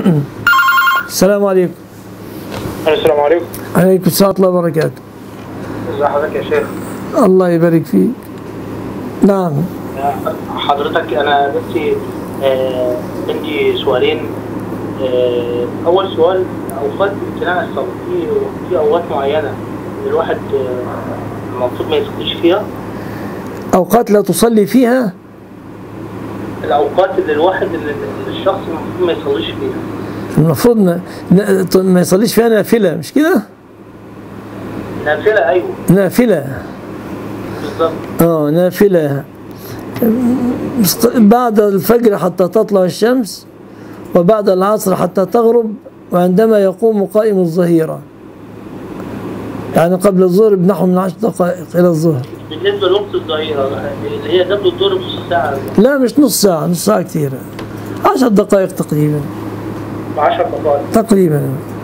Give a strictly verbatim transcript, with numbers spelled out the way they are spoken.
السلام عليكم. السلام عليكم. عليكم السلام ورحمة الله وبركاته. ازي حضرتك يا شيخ؟ الله يبارك فيك. نعم. حضرتك انا بس آه عندي سؤالين. آه اول سؤال، اوقات امتناع الصلاة في في اوقات معينة الواحد آه المفروض ما يصليش فيها؟ أوقات لا تصلي فيها؟ الاوقات اللي الواحد اللي الشخص المفروض ما يصليش فيها. المفروض ن... ن... ما يصليش فيها نافلة، مش كده؟ نافلة، ايوه نافلة بالظبط. اه نافلة بعد الفجر حتى تطلع الشمس، وبعد العصر حتى تغرب، وعندما يقوم قائم الظهيرة، يعني قبل الظهر بنحو من عشر دقائق إلى الظهر. بالنسبة لوقت الظهيرة اللي هي قبل الظهر بنص ساعة؟ لا مش نص ساعة، نص ساعة كثيرة، عشر دقائق تقريبا. عشر دقائق تقريبا.